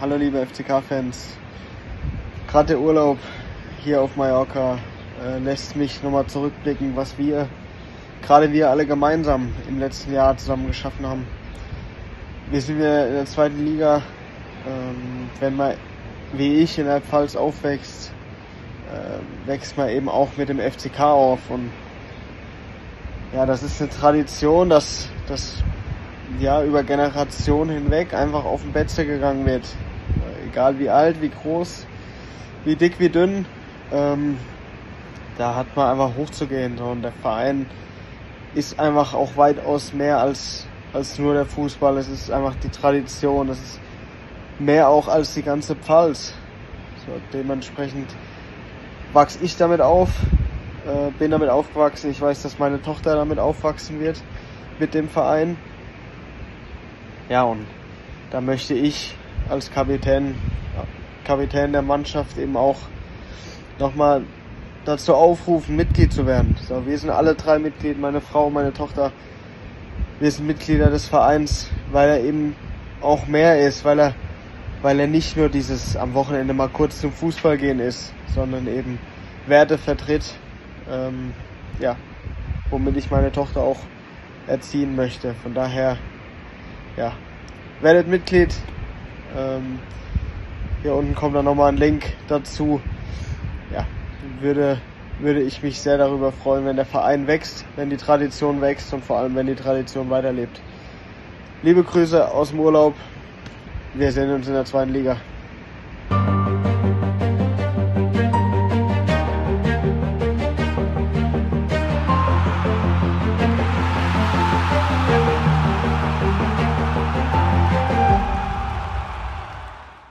Hallo liebe FCK-Fans. Gerade der Urlaub hier auf Mallorca lässt mich nochmal zurückblicken, was wir alle gemeinsam im letzten Jahr zusammen geschaffen haben. Wir sind ja in der zweiten Liga. Wenn man wie ich in der Pfalz aufwächst, wächst man eben auch mit dem FCK auf. Und ja, das ist eine Tradition, dass über Generationen hinweg einfach auf den Betze gegangen wird. Egal wie alt, wie groß, wie dick, wie dünn, da hat man einfach hochzugehen. Und der Verein ist einfach auch weitaus mehr als nur der Fußball. Es ist einfach die Tradition, es ist mehr auch als die ganze Pfalz. So, dementsprechend wachse ich damit auf, bin damit aufgewachsen. Ich weiß, dass meine Tochter damit aufwachsen wird, mit dem Verein. Ja, und da möchte ich als Kapitän der Mannschaft eben auch nochmal dazu aufrufen, Mitglied zu werden. So, wir sind alle 3 Mitglied, meine Frau, meine Tochter. Wir sind Mitglieder des Vereins, weil er eben auch mehr ist, weil er nicht nur dieses am Wochenende mal kurz zum Fußball gehen ist, sondern eben Werte vertritt, womit ich meine Tochter auch erziehen möchte. Von daher, ja, werdet Mitglied. Hier unten kommt dann nochmal ein Link dazu. Ja, würde ich mich sehr darüber freuen, wenn der Verein wächst, wenn die Tradition wächst und vor allem, wenn die Tradition weiterlebt. Liebe Grüße aus dem Urlaub. Wir sehen uns in der zweiten Liga.